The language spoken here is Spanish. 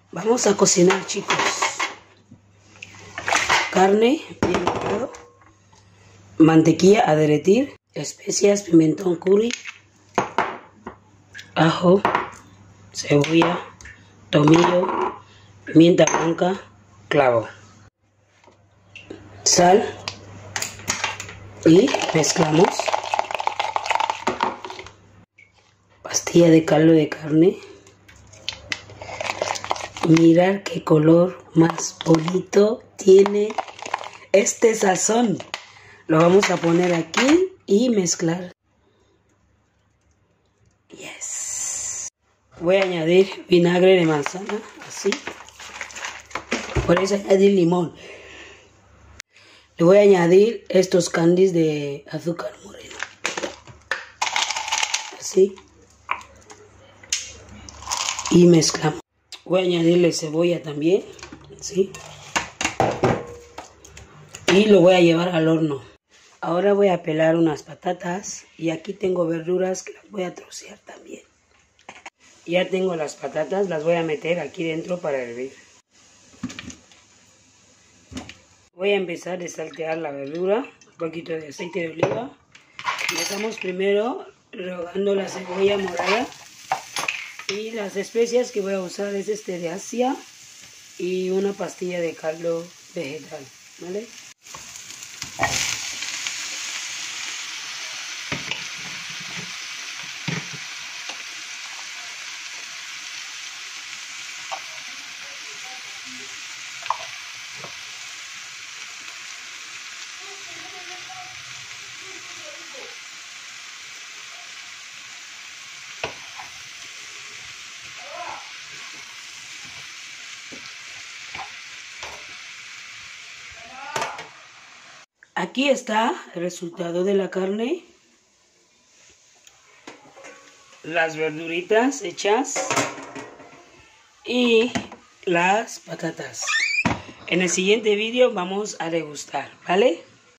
Vamos a cocinar, chicos. Carne bien lavado, mantequilla a derretir, especias, pimentón curry, ajo, cebolla, tomillo, pimienta blanca, clavo, sal y mezclamos. Pastilla de caldo de carne. Mirad qué color más bonito tiene este sazón. Lo vamos a poner aquí y mezclar. Yes. Voy a añadir vinagre de manzana, así. Puedes añadir limón. Le voy a añadir estos candies de azúcar moreno. Así. Y mezclamos. Voy a añadirle cebolla también, ¿sí? Y lo voy a llevar al horno. Ahora voy a pelar unas patatas y aquí tengo verduras que las voy a trocear también. Ya tengo las patatas, las voy a meter aquí dentro para hervir. Voy a empezar a saltear la verdura, un poquito de aceite de oliva. Empezamos primero rehogando la cebolla morada. Y las especias que voy a usar es de Asia y una pastilla de caldo vegetal, ¿vale? Aquí está el resultado de la carne. Las verduritas hechas y las patatas. En el siguiente vídeo vamos a degustar, ¿vale?